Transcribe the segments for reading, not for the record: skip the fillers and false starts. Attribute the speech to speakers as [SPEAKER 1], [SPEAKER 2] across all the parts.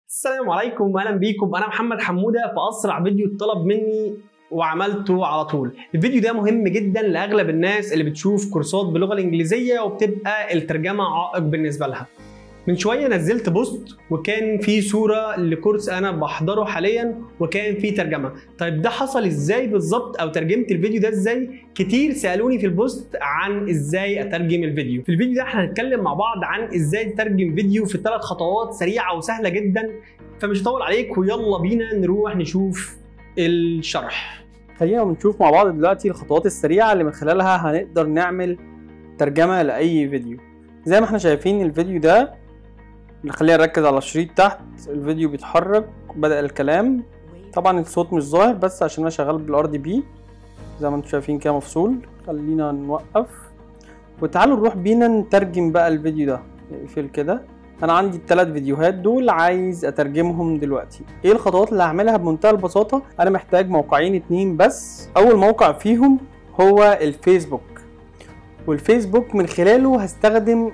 [SPEAKER 1] السلام عليكم واهلا بيكم. انا محمد حموده في اسرع فيديو اتطلب مني وعملته على طول. الفيديو ده مهم جدا لاغلب الناس اللي بتشوف كورسات باللغه الانجليزيه وبتبقى الترجمه عائق بالنسبه لها. من شويه نزلت بوست وكان في صوره لكورس انا بحضره حاليا وكان في ترجمه. طيب ده حصل ازاي بالظبط او ترجمت الفيديو ده ازاي؟ كتير سالوني في البوست عن ازاي اترجم الفيديو. في الفيديو ده احنا هنتكلم مع بعض عن ازاي تترجم فيديو في 3 خطوات سريعه وسهله جدا، فمش هطول عليك ويلا بينا نروح نشوف الشرح.
[SPEAKER 2] خلينا نشوف مع بعض دلوقتي الخطوات السريعه اللي من خلالها هنقدر نعمل ترجمه لاي فيديو. زي ما احنا شايفين الفيديو ده، خلينا نركز على الشريط تحت. الفيديو بيتحرك، بدأ الكلام. طبعا الصوت مش ظاهر بس عشان انا شغال بالRDB زي ما انتم شايفين كده مفصول. خلينا نوقف وتعالوا نروح بينا نترجم بقى الفيديو ده. نقفل كده. انا عندي ال3 فيديوهات دول عايز اترجمهم دلوقتي. ايه الخطوات اللي هعملها؟ بمنتهى البساطه انا محتاج موقعين 2 بس. اول موقع فيهم هو الفيسبوك، والفيسبوك من خلاله هستخدم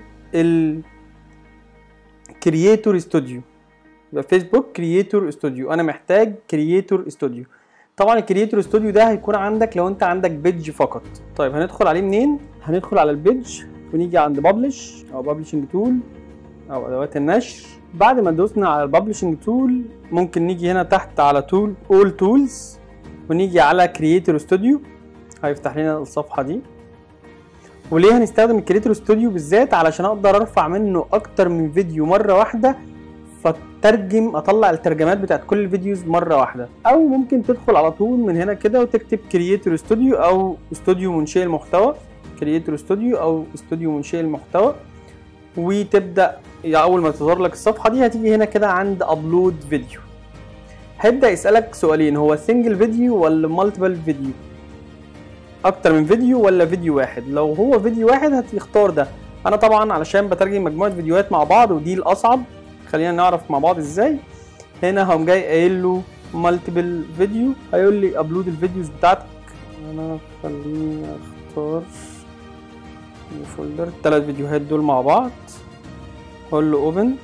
[SPEAKER 2] كرييتور ستوديو. يبقى فيسبوك كرييتور ستوديو، انا محتاج كرييتور ستوديو. طبعا الكرييتور ستوديو ده هيكون عندك لو انت عندك بيدج فقط. طيب هندخل عليه منين؟ هندخل على البيدج ونيجي عند بابلش او بابلشنج تول او ادوات النشر. بعد ما دوسنا على البابلشنج تول ممكن نيجي هنا تحت على تول اول تولز ونيجي على كرييتور ستوديو، هيفتح لنا الصفحه دي. وليه هنستخدم الكرييتور ستوديو بالذات؟ علشان اقدر ارفع منه اكتر من فيديو مره واحده، فترجم اطلع الترجمات بتاعت كل الفيديوز مره واحده. او ممكن تدخل على طول من هنا كده وتكتب كرييتور ستوديو او استوديو منشئ المحتوى، كرييتور ستوديو او استوديو منشئ المحتوى، وتبدا. اول ما تظهر لك الصفحه دي هتيجي هنا كده عند ابلود فيديو. هيبدا يسالك سؤالين، هو سنجل فيديو ولا مالتيبل فيديو؟ اكتر من فيديو ولا فيديو واحد؟ لو هو فيديو واحد هتختار ده. انا طبعا علشان بترجم مجموعه فيديوهات مع بعض ودي الاصعب، خلينا نعرف مع بعض ازاي. هنا هقوم جاي قايل له مالتيبل فيديو، هيقول لي ابلود الفيديوز بتاعتك. انا خليني اختار الفولدر 3 فيديوهات دول مع بعض، هقول له اوبن.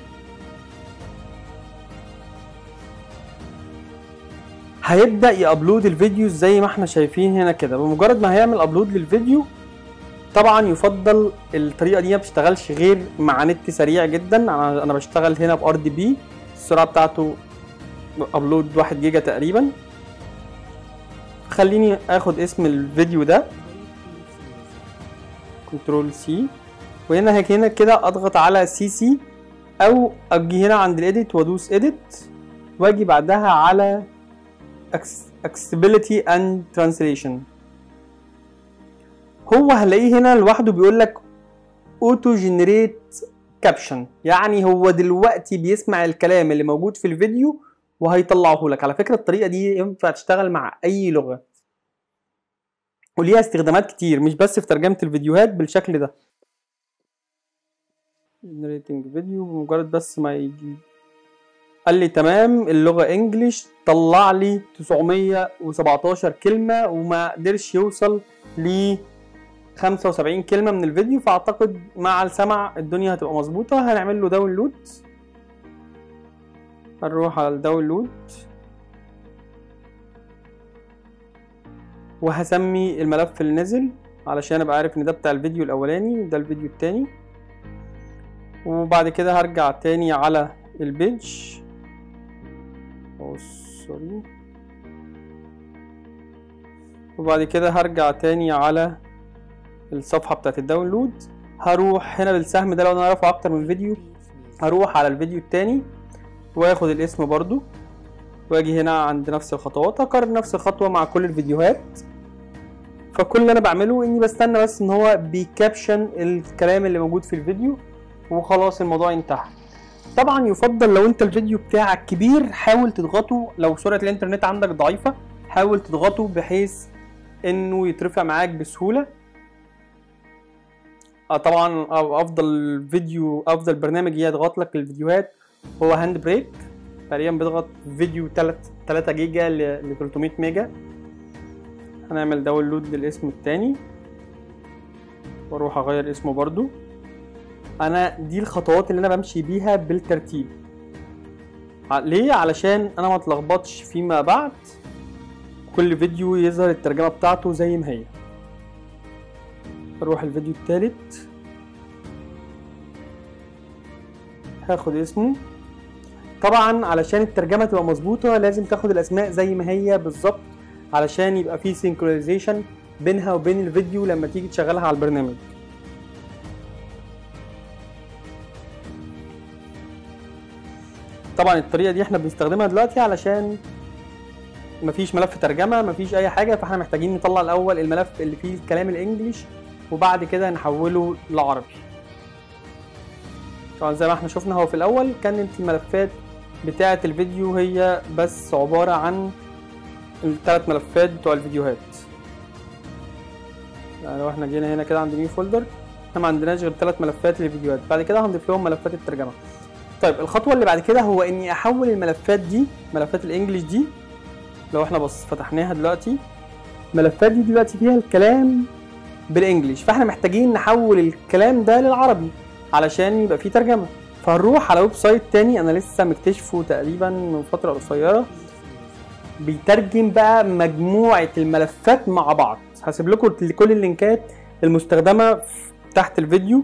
[SPEAKER 2] هيبدأ يابلود الفيديوز زي ما احنا شايفين هنا كده. بمجرد ما هيعمل ابلود للفيديو، طبعا يفضل الطريقه دي ما بتشتغلش غير مع نت سريع جدا. انا بشتغل هنا بRDB، السرعه بتاعته ابلود 1 جيجا تقريبا. خليني اخد اسم الفيديو ده كنترول سي، وهنا هنا كده اضغط على CC او اجي هنا عند الاديت وادوس اديت واجي بعدها على accessibility and translation. هو هلاقيه هنا لوحده بيقول لك اوتو جنريت كابشن، يعني هو دلوقتي بيسمع الكلام اللي موجود في الفيديو وهيطلعه لك. على فكره الطريقه دي ينفع تشتغل مع اي لغه وليها استخدامات كتير، مش بس في ترجمه الفيديوهات بالشكل ده. جنريتنج فيديو، بمجرد بس ما يجي قال لي تمام اللغه انجلش، طلع لي 917 كلمه وما قدرش يوصل ل 75 كلمة من الفيديو، فاعتقد مع السمع الدنيا هتبقى مظبوطة. هنعمل له داونلود، هنروح على الداونلود وهسمي الملف اللي نزل علشان ابقى عارف ان ده بتاع الفيديو الاولاني وده الفيديو التاني. وبعد كده هرجع تاني على البيج سوري، وبعد كده هرجع تاني على الصفحه بتاعت الداونلود. هروح هنا بالسهم ده لو انا رافع اكتر من فيديو، هروح على الفيديو التاني واخد الاسم برضو واجي هنا عند نفس الخطوات، هكرر نفس الخطوه مع كل الفيديوهات. فكل اللي انا بعمله اني بستنى بس ان هو بيكابشن الكلام اللي موجود في الفيديو وخلاص الموضوع انتهى. طبعا يفضل لو انت الفيديو بتاعك كبير حاول تضغطه، لو سرعه الانترنت عندك ضعيفه حاول تضغطه بحيث انه يترفع معاك بسهوله. طبعا افضل برنامج يضغط لك الفيديوهات هو هاند بريك، تقريبا بيضغط فيديو 3 جيجا ل 300 ميجا. هنعمل داونلود للاسم التاني واروح اغير اسمه برضو. انا دي الخطوات اللي انا بمشي بيها بالترتيب. ليه؟ علشان انا ما اتلخبطش فيما بعد، كل فيديو يظهر الترجمه بتاعته زي ما هي. اروح الفيديو الثالث، هاخد اسمه. طبعا علشان الترجمه تبقى مظبوطه لازم تاخد الاسماء زي ما هي بالظبط، علشان يبقى في سينكرونايزيشن بينها وبين الفيديو لما تيجي تشغلها على البرنامج. طبعا الطريقه دي احنا بنستخدمها دلوقتي علشان مفيش ملف ترجمه، مفيش اي حاجه، فاحنا محتاجين نطلع الاول الملف اللي فيه الكلام الانجليش وبعد كده نحوله لعربي. طبعا زي ما احنا شفنا هو في الاول كانت الملفات بتاعه الفيديو هي بس عباره عن الثلاث ملفات بتوع الفيديوهات. يعني لو احنا جينا هنا كده عند نيو فولدر، احنا ما عندناش غير 3 ملفات للفيديوهات، بعد كده هنضيف لهم ملفات الترجمه. طيب الخطوه اللي بعد كده هو اني احول الملفات دي، ملفات الانجليش دي، لو احنا بس فتحناها دلوقتي، الملفات دي دلوقتي فيها الكلام بالانجليش، فاحنا محتاجين نحول الكلام ده للعربي علشان يبقى فيه ترجمه. فهنروح على ويب سايت تاني انا لسه مكتشفه تقريبا من فتره قصيره، بيترجم بقى مجموعه الملفات مع بعض. هسيب لكم كل اللينكات المستخدمه تحت الفيديو.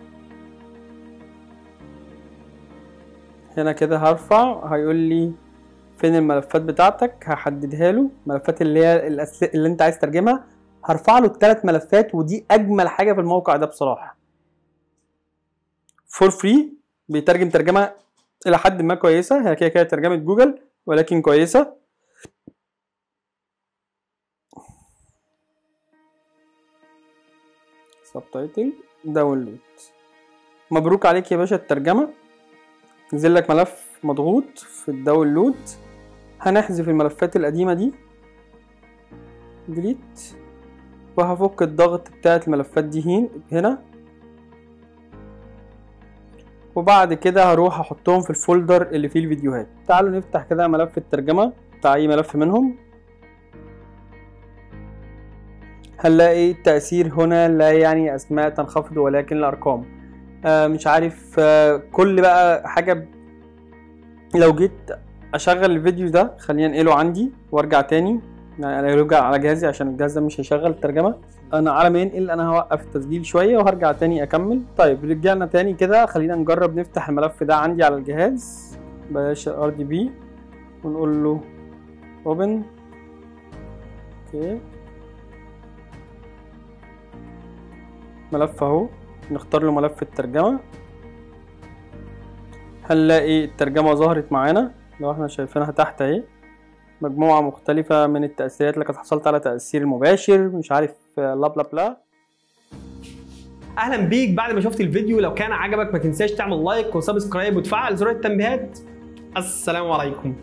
[SPEAKER 2] هنا كده هرفع، هيقول لي فين الملفات بتاعتك، هحددها له الملفات اللي هي اللي انت عايز ترجمها، هرفع له ال3 ملفات. ودي اجمل حاجه في الموقع ده بصراحه، فور فري، بيترجم ترجمه الى حد ما كويسه، هي كده ترجمه جوجل ولكن كويسه. سبتايتل، داونلود. مبروك عليك يا باشا الترجمه، نزل لك ملف مضغوط في الداونلود. هنحذف الملفات القديمه دي، ديليت، وهفك الضغط بتاعت الملفات دي هنا، وبعد كده هروح احطهم في الفولدر اللي فيه الفيديوهات. تعالوا نفتح كده ملف الترجمه بتاع اي ملف منهم. هنلاقي التأثير هنا لا يعني اسماء تنخفض ولكن الارقام. مش عارف، كل بقى حاجه. لو جيت اشغل الفيديو ده، خلينا انقله عندي وارجع تاني، يعني انا ارجع على جهازي عشان الجهاز ده مش هيشغل الترجمه. انا على ما ينقل انا هوقف التسجيل شويه وهرجع تاني اكمل. طيب رجعنا تاني كده، خلينا نجرب نفتح الملف ده عندي على الجهاز، بلاش RDB، ونقول له open. اوكي، ملف اهو، نختار له ملف الترجمه. هنلاقي الترجمه ظهرت معانا لو احنا شايفينها تحت اهي، مجموعه مختلفه من التأثيرات اللي كانت حصلت على تأثير مباشر، مش عارف لا بلا بلا.
[SPEAKER 1] اهلا بيك بعد ما شفت الفيديو. لو كان عجبك ما تنساش تعمل لايك وسبسكرايب وتفعل زر التنبيهات. السلام عليكم.